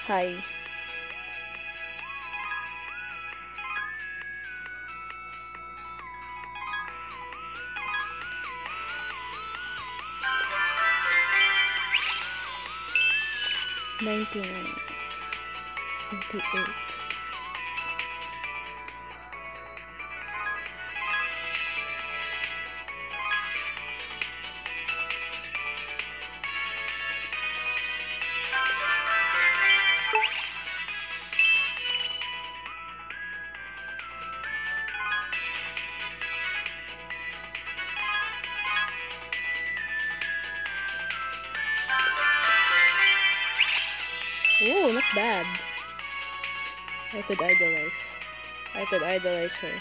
Hi. $99, $28. Oh, not bad. I could idolize her.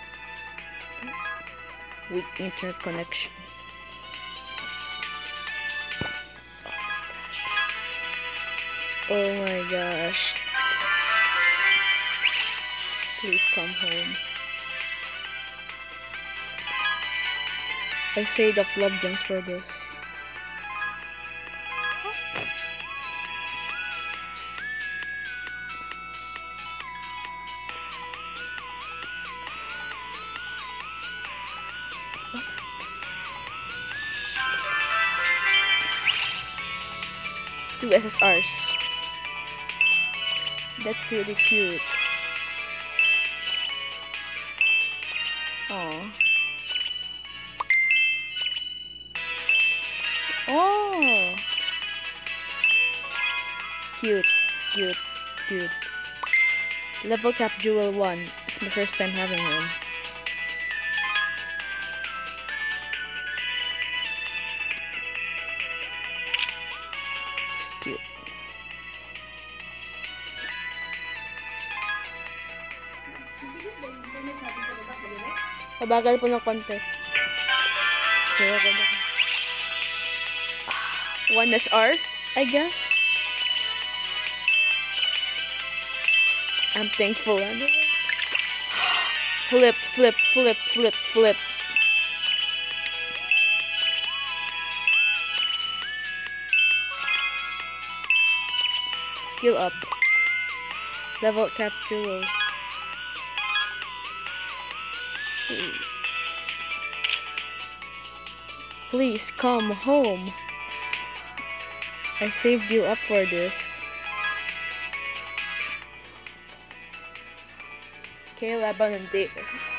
Weak internet connection. Oh my gosh. Please come home. I saved up love gems for this. Two SSRs. That's really cute. Aww. Oh, cute, cute, cute. Level cap jewel 1. It's my first time having one. Cute. Mabagal po ng konti. Kaya ko ba? 1 SR, I guess. I'm thankful. Flip, flip, flip, flip, flip. Skill up. Level cap jewel. Please come home. I saved you up for this. Okay, laban hindi.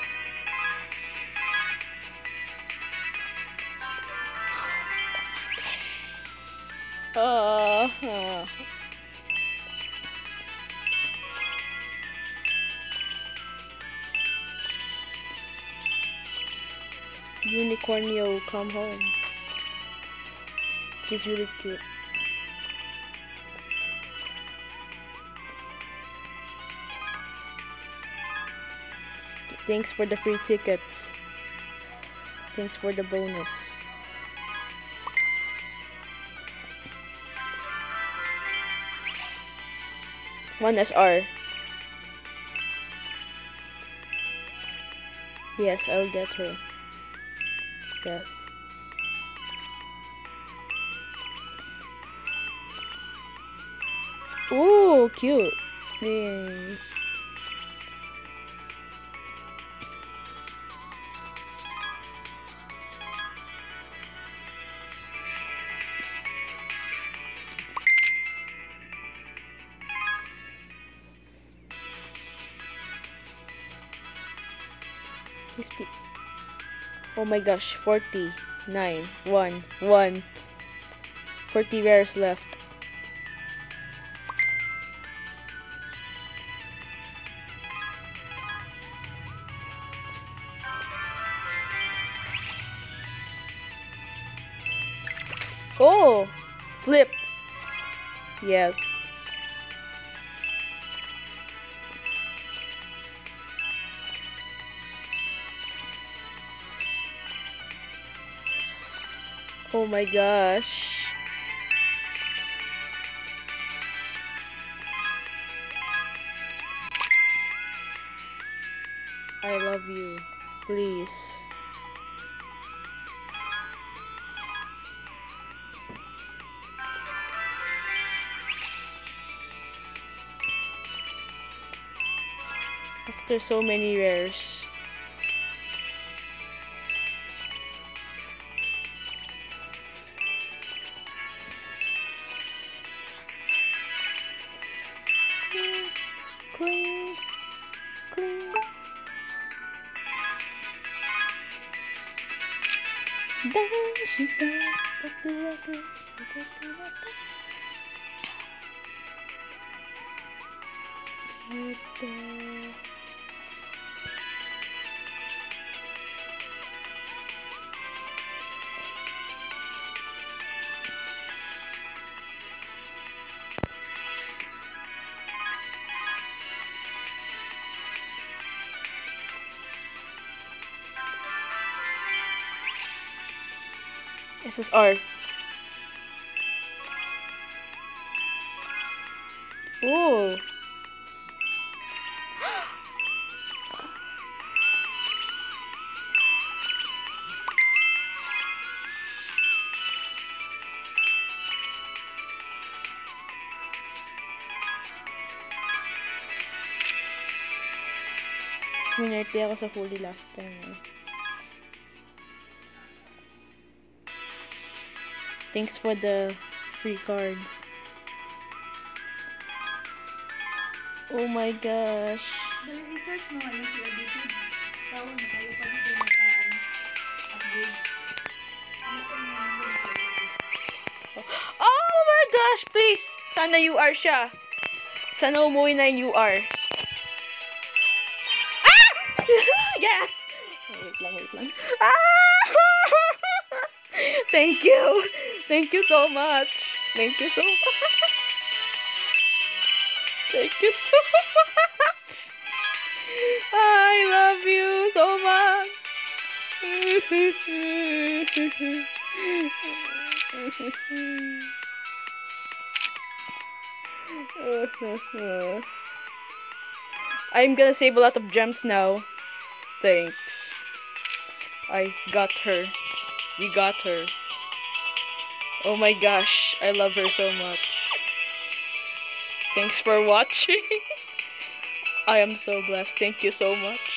Unicornio, come home. She's really cute. Thanks for the free tickets. Thanks for the bonus. One SR. Yes, I'll get her. Yes. Ooh, cute. Yay. Oh my gosh, 49, 1. 40 rares left. Oh, flip. Yes. Oh my gosh. I love you. Please. There's so many rares. Cling, cling. SSR. Oh. Minerte ako sa huli last time. Thanks for the free cards. Oh my gosh. Dali research mo ano sila dito. Tawag na kayo pa dito upgrade. Oh my gosh, please. Sana UR siya. Sana umuwi na yung UR. Ah! Yes! Oh, wait lang. Ah! Thank you. Thank you so much. Thank you so much. Thank you so much. I love you so much. I'm gonna save a lot of gems now. Thanks. I got her. We got her. Oh my gosh, I love her so much. Thanks for watching. I am so blessed. Thank you so much.